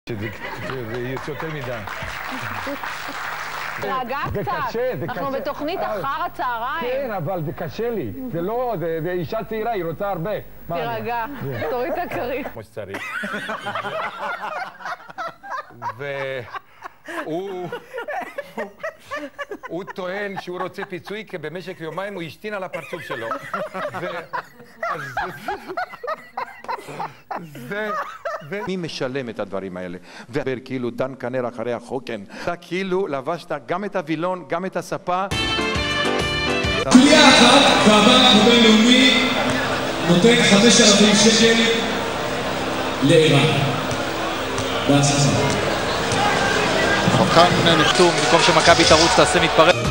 זה יותר מדי. תרגע קצת, אנחנו בתוכנית אחר הצהריים. כן, אבל זה קשה לי. זה לא, זה אישה צעירה, היא רוצה הרבה. תרגע, תוריד את הכרית. כמו שצריך. והוא טוען שהוא רוצה פיצוי כי במשך יומיים הוא השתין על הפרצוף שלו. מי משלם את הדברים האלה? וכאילו דן כנר אחרי החוקן. אתה כאילו לבשת גם את הווילון, גם את הספה. פליאה אחת והבנק הבינלאומי נותן 5,000 שקל לערן. בהצלחה. כאן נחתום, במקום שמכבי תרוץ תעשה מתפרץ.